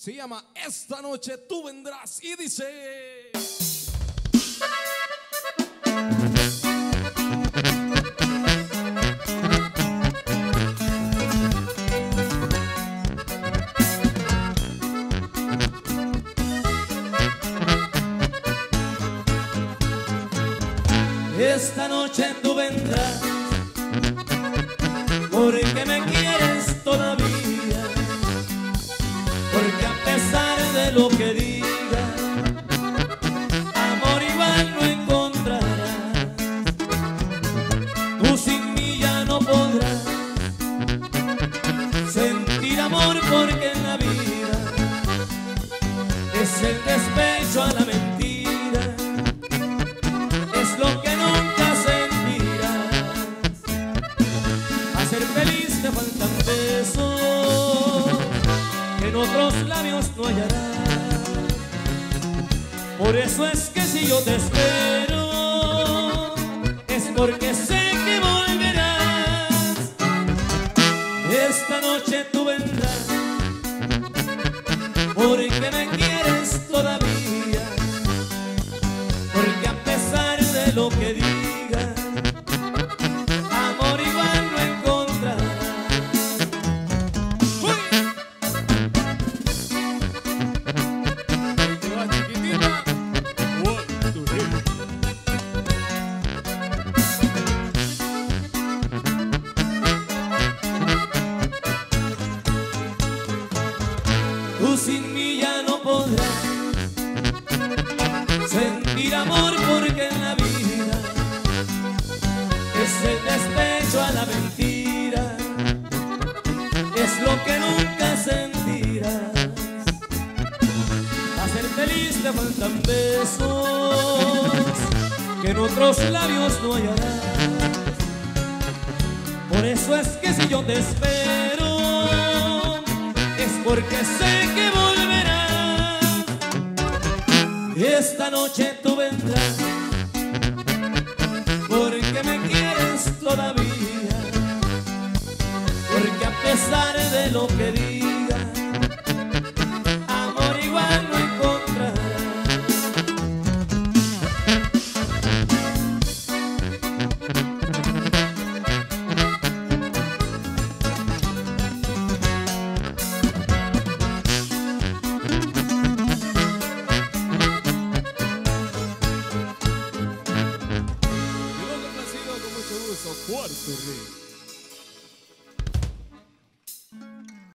Se llama Esta noche tú vendrás y dice... Esta noche tú vendrás porque me quieres todavía, porque a pesar de lo que diga, amor igual no encontrarás. Tú sin mí ya no podrás sentir amor, porque en la vida es el despecho a la mentira, es lo que nunca sentirás. A ser feliz te faltan besos que en otros labios no hallarás. Por eso es que si yo te espero, es porque sé que volverás. Esta noche tú vendrás porque me quieres todavía, porque a pesar de lo que diga, amor igual no encontrarás. Te va, chiquitita. 1, 2, 3. Tú sin mí ya no podrás sentir amor, porque en la vida es el despecho a la mentira, es lo que nunca sentirás. A ser feliz te faltan besos que en otros labios no hallarás. Por eso es que si yo te espero, es porque sé que volverás. Esta noche tú vendrás porque me quieres todavía, porque a pesar de lo que diga,